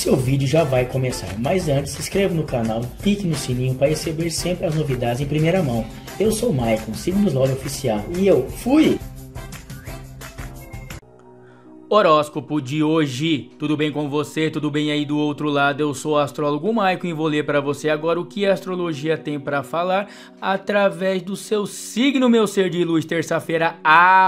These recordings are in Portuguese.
seu vídeo já vai começar, mas antes se inscreva no canal, clique no sininho para receber sempre as novidades em primeira mão. Eu sou o Maicon, siga-nos lá no oficial e eu fui! Horóscopo de hoje, tudo bem com você? Tudo bem aí do outro lado? Eu sou o astrólogo Maicon e vou ler para você agora o que a astrologia tem para falar através do seu signo, meu ser de luz. Terça-feira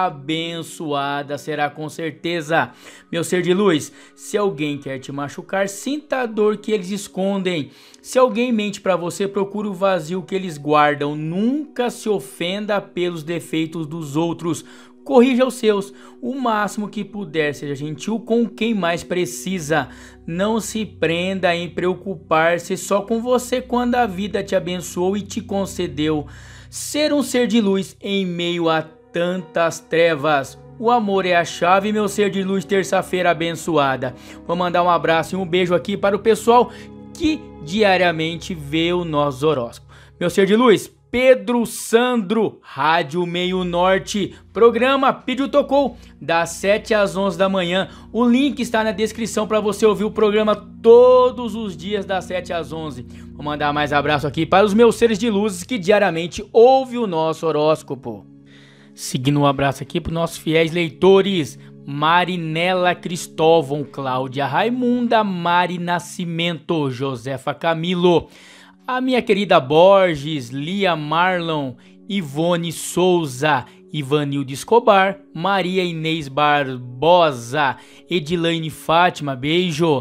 abençoada será com certeza. Meu ser de luz, se alguém quer te machucar, sinta a dor que eles escondem. Se alguém mente para você, procure o vazio que eles guardam. Nunca se ofenda pelos defeitos dos outros. Corrija os seus, o máximo que puder, seja gentil com quem mais precisa. Não se prenda em preocupar-se só com você quando a vida te abençoou e te concedeu ser um ser de luz em meio a tantas trevas. O amor é a chave, meu ser de luz, terça-feira abençoada. Vou mandar um abraço e um beijo aqui para o pessoal que diariamente vê o nosso horóscopo. Meu ser de luz, Pedro Sandro, Rádio Meio Norte, programa Pediu Tocou, das 7 às 11 da manhã. O link está na descrição para você ouvir o programa todos os dias das 7 às 11. Vou mandar mais abraço aqui para os meus seres de luzes que diariamente ouvem o nosso horóscopo. Seguindo um abraço aqui para os nossos fiéis leitores, Marinela Cristóvão, Cláudia Raimunda, Mari Nascimento, Josefa Camilo, a minha querida Borges, Lia Marlon, Ivone Souza, Ivanildo Escobar, Maria Inês Barbosa, Edilaine Fátima, beijo,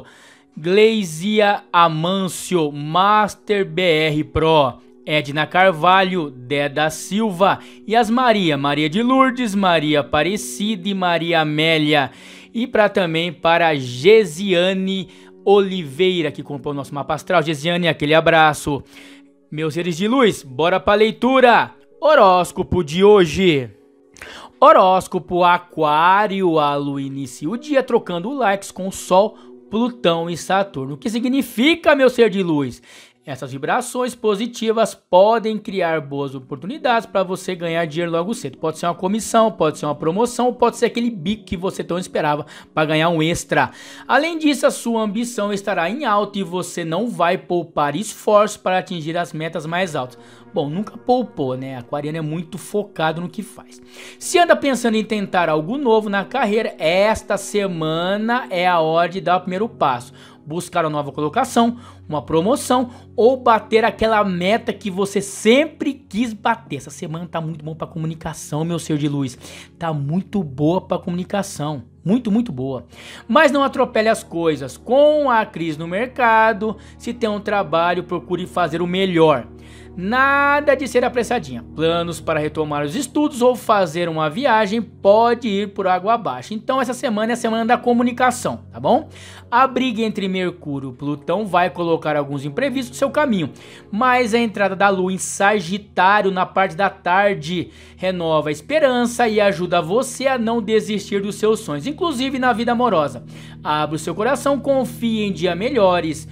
Gleizia Amâncio, Master BR Pro, Edna Carvalho, Deda Silva e as Maria de Lourdes, Maria Aparecida e Maria Amélia. E também para Gesiane Oliveira, que comprou o nosso mapa astral. Gesiane, aquele abraço. Meus seres de luz, bora pra leitura. Horóscopo de hoje. Horóscopo Aquário. A Lua inicia o dia trocando likes com o Sol, Plutão e Saturno. O que significa, meu ser de luz? Essas vibrações positivas podem criar boas oportunidades para você ganhar dinheiro logo cedo. Pode ser uma comissão, pode ser uma promoção, pode ser aquele bico que você tão esperava para ganhar um extra. Além disso, a sua ambição estará em alta e você não vai poupar esforços para atingir as metas mais altas. Bom, nunca poupou, né? Aquariano é muito focado no que faz. Se anda pensando em tentar algo novo na carreira, esta semana é a hora de dar o primeiro passo. Buscar uma nova colocação, uma promoção ou bater aquela meta que você sempre quis bater. Essa semana tá muito bom para comunicação, meu ser de luz. Tá muito boa para comunicação. Muito boa. Mas não atropele as coisas. Com a crise no mercado, se tem um trabalho, procure fazer o melhor. Nada de ser apressadinha. Planos para retomar os estudos ou fazer uma viagem pode ir por água abaixo. Então essa semana é a semana da comunicação, tá bom? A briga entre Mercúrio e Plutão vai colocar alguns imprevistos no seu caminho. Mas a entrada da Lua em Sagitário na parte da tarde renova a esperança e ajuda você a não desistir dos seus sonhos, inclusive na vida amorosa. Abra o seu coração, confie em dias melhores.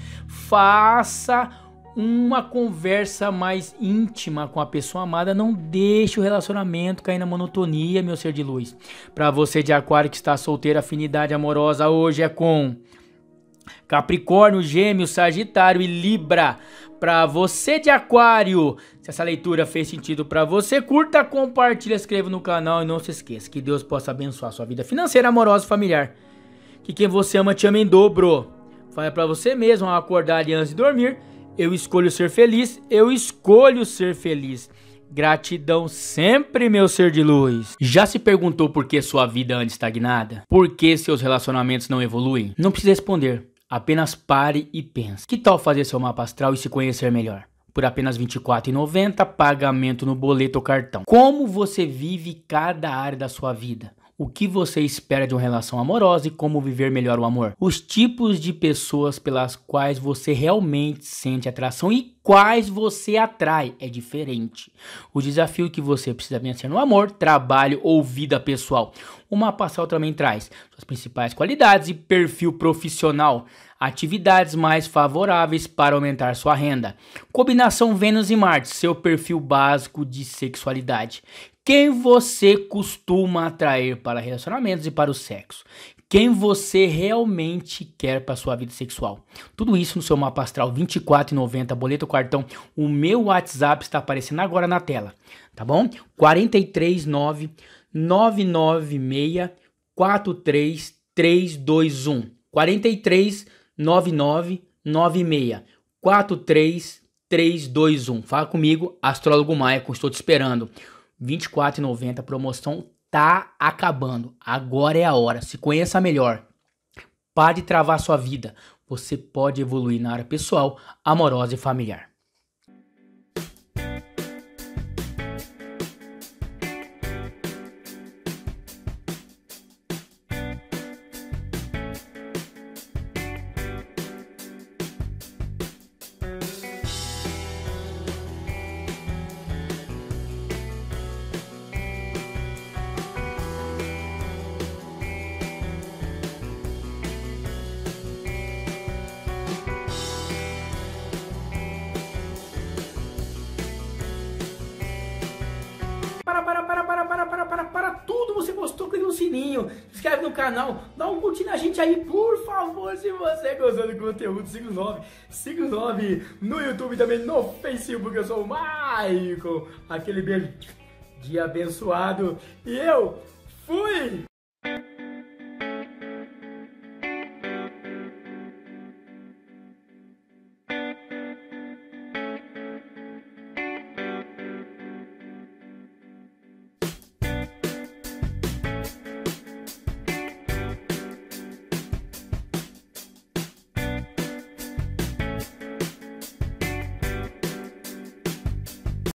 Faça uma conversa mais íntima com a pessoa amada. Não deixe o relacionamento cair na monotonia, meu ser de luz. Para você de Aquário que está solteiro, afinidade amorosa hoje é com Capricórnio, Gêmeos, Sagitário e Libra. Para você de Aquário, se essa leitura fez sentido para você, curta, compartilha, inscreva no canal e não se esqueça que Deus possa abençoar sua vida financeira, amorosa e familiar. Que quem você ama te ama em dobro. Fale para você mesmo ao acordar e antes de dormir: eu escolho ser feliz, eu escolho ser feliz. Gratidão sempre, meu ser de luz. Já se perguntou por que sua vida anda estagnada? Por que seus relacionamentos não evoluem? Não precisa responder, apenas pare e pense. Que tal fazer seu mapa astral e se conhecer melhor? Por apenas R$ 24,90, pagamento no boleto ou cartão. Como você vive cada área da sua vida? O que você espera de uma relação amorosa e como viver melhor o amor? Os tipos de pessoas pelas quais você realmente sente atração e quais você atrai é diferente. O desafio que você precisa vencer no amor, trabalho ou vida pessoal. O mapa astral também traz suas principais qualidades e perfil profissional. Atividades mais favoráveis para aumentar sua renda. Combinação Vênus e Marte, seu perfil básico de sexualidade. Quem você costuma atrair para relacionamentos e para o sexo? quem você realmente quer para sua vida sexual. Tudo isso no seu mapa astral 24,90, boleto cartão. O meu WhatsApp está aparecendo agora na tela, tá bom? 439 996 43321. 4399 96 43321. Fala comigo, astrólogo Maicon, estou te esperando. 24,90, promoção tá acabando. Agora é a hora. Se conheça melhor. Pare de travar sua vida. Você pode evoluir na área pessoal, amorosa e familiar. Para tudo, você gostou, clica no sininho, se inscreve no canal, dá um curtir na gente aí, por favor, se você gostou do conteúdo, siga o 9 no YouTube e também no Facebook, eu sou o Maicon, aquele beijo de abençoado, e eu fui!